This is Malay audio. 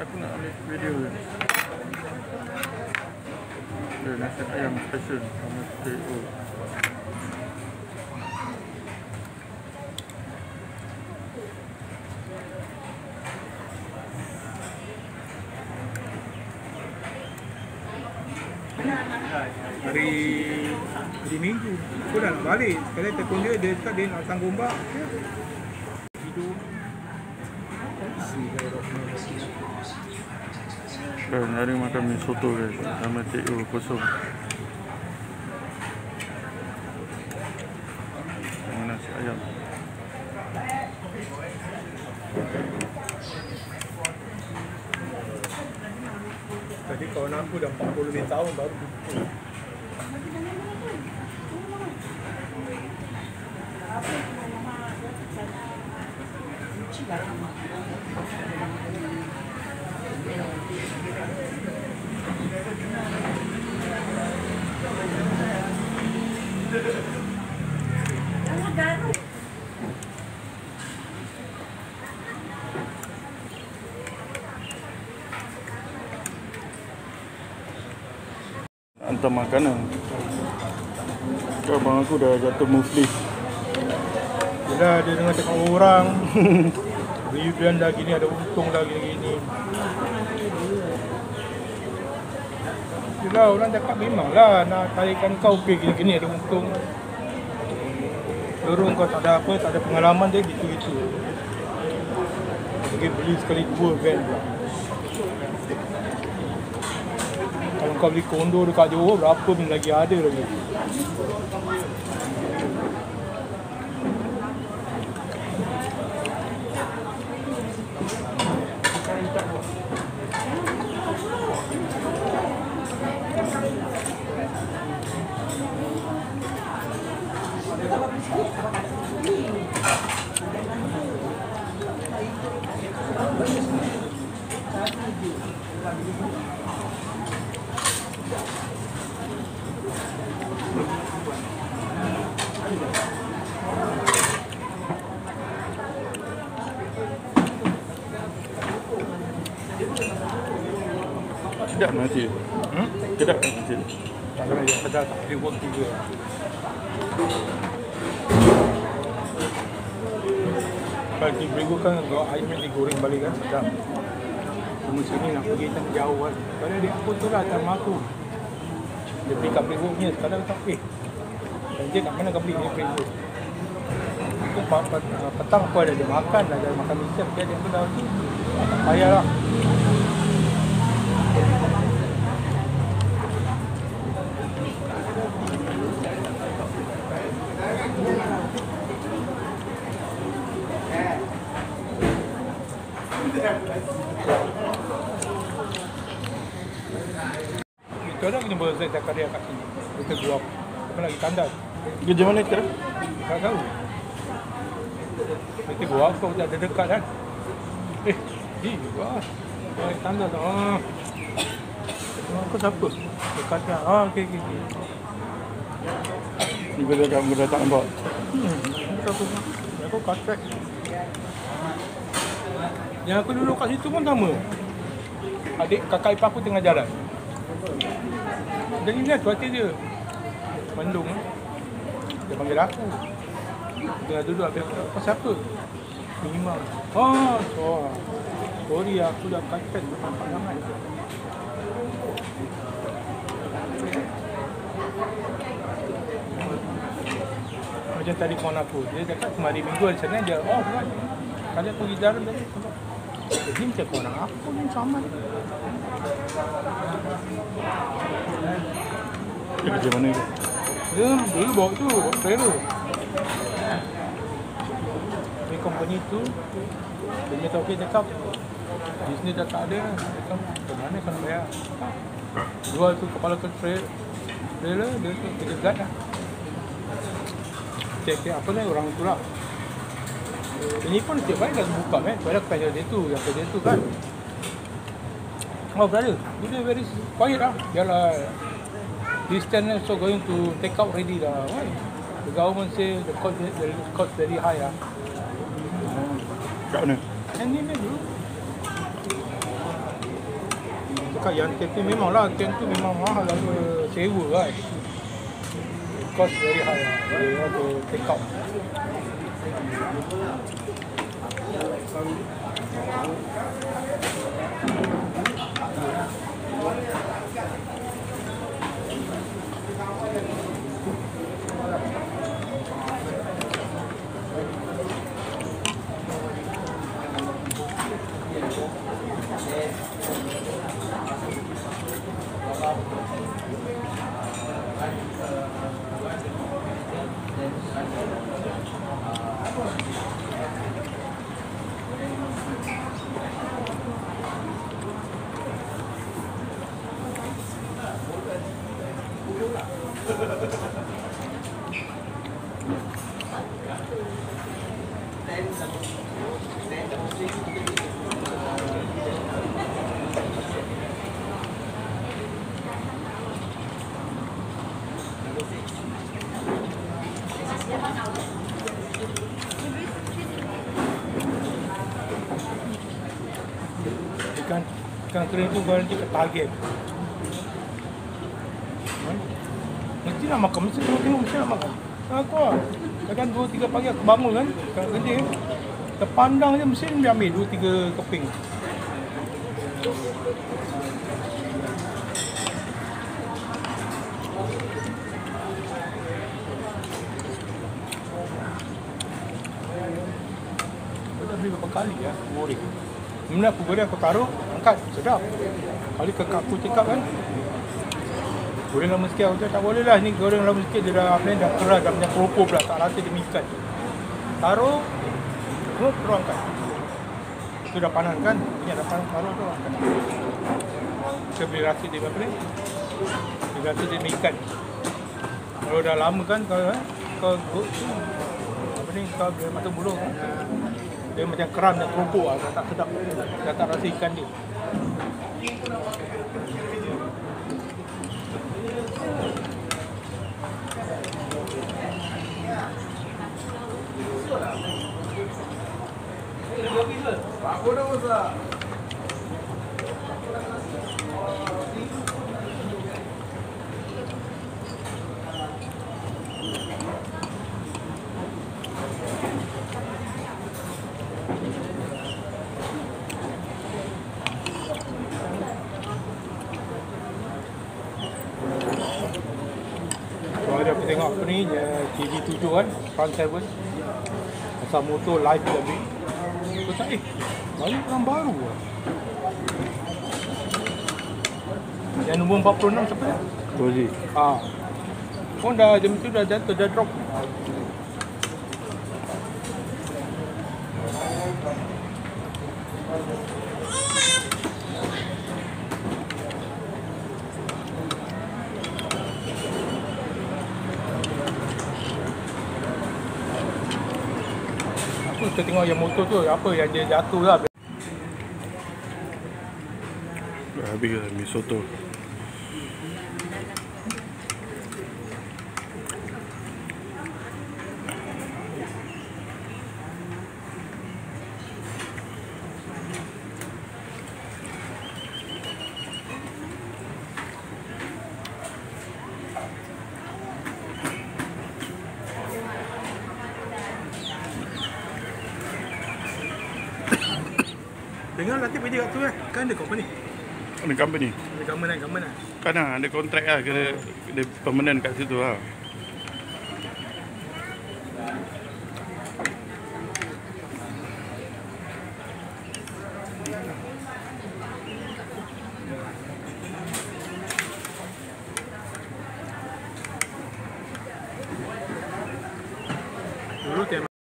Aku nak ambil video ni. Nasi ayam special sama TO. Hari Minggu aku dah nak balik. Sekali telefon dia cakap dia nak sanggup gombak hidup. Hari makan mi soto guys sama TO kosong. Dengan nasi ayam. Tadi kawan aku dah 40 tahun baru jumpa. Hantar makanan. Abang aku dah jatuh muflis. Yelah, dia dengan cakap orang review dah gini, ada untung dah gini-gini. Yelah, orang cakap memanglah nak tarikan kau pay gini-gini ada untung. Dorong kau tak ada apa, tak ada pengalaman dia gitu-gitu. Pergi beli sekali 2 van pula. Kalau kau beli kondo dekat Johor, berapa pun lagi ada lagi. Kedap nasi. Kedap nasi. Tak kena yang pedal tak boleh work juga. Kalau di Brego kan kalau air digoreng balik kan sedap. Cuma sini nak pergi tak jauh kan. Kalau dia pun tu lah atas rumah aku. Dia beli kat Brego punya sekarang tak dan dia kat mana kau beli dia Brego. Itu petang aku ada dia makan dah, dia makan mixer dia pun dah okey. Tak payah lah. Itu ada kena buat Zaid Zakaria kat sini. Kita dua apa lagi tandas. Kerja mana sekarang? Tak tahu. Kita gua kau dah ada dekat kan. Wah. Baik tandas tu. Aku siapa? Dekat dah. Okey. Ni bila tak nampak. Aku kontrak. Yang aku duduk kat situ pun sama. Adik kakak ipar aku tengah jalan. Jadi ni tu hati dia. Mendung. Dia panggil aku. Dia duduk habis aku. Kau siapa? Imam. Sorry aku dah kacau nampak ramai. Macam tadi kawan aku. Dia cakap kemari minggu di sana dia off kan. Kalau aku pergi jalan tadi. Jadi macam orang aku pun sama. Dia kerja mana tu? Dia dulu bawa tu, bawa trailer. Di company tu, dia minta okey cakap. Di sini dah tak ada. Cakap, ke mana kau nak bayar? Jual tu kepala tu trailer, dia tu kerja guard lah. Cek apa ni orang tu lah. Ini pun setiap hari dah buka kan. Pada aku tanya dia tu, yang kerja tu kan. Oh brother, dia very quiet lah. Biarlah. This time also going to take out ready lah. Why? The government say the cost very high lah. Kat mana? Yang ni dulu. cakap yang tent tu memanglah tent tu memang mahal lah sewa kan. Cost very high lah. They have to take out. Ikan kering tu kalau dia target. Mesti nak makan, mesti nak makan. Aku lah. Kadang 2-3 pagi aku bangun kan, kat kerja. Terpandang je mesin dia ambil 2-3 keping. Aku dah beli berapa kali ya, goreng. Kemudian aku goreng, aku taruh, angkat, sedap. Kali kakak aku cakap kan, goreng lama sikit, aku cakap tak boleh lah, ni goreng lama sikit, dia dah keras, dah macam keropok pula, tak rasa dia ikan. Taruh, terus angkat. Itu dah panas kan, ingat dah panas, taruh tu angkat. Kita boleh rasa dia apa ni, dia rasa dia ikan. Kalau dah lama kan, kau apa ni, kau dia mata buluh kan, dia macam keram dan keropok lah, tak sedap, dah tak rasa ikan dia. Aku tengok apa ni, TV7 kan, Front 7 asal motor live dia ambil. Aku cakap, balik orang baru lah. Yang nombor 46 siapa dia? Rozi. Pun dah jam tu dah jatuh, dah drop. Kita tengok yang motor tu, apa yang dia jatuh lah. Habis lah mi soto. Dengar Latif pergi kat tu kan ada company. Ada company. Ada government lah. Kan ada kontrak lah, kena dia permanent kat situ lah.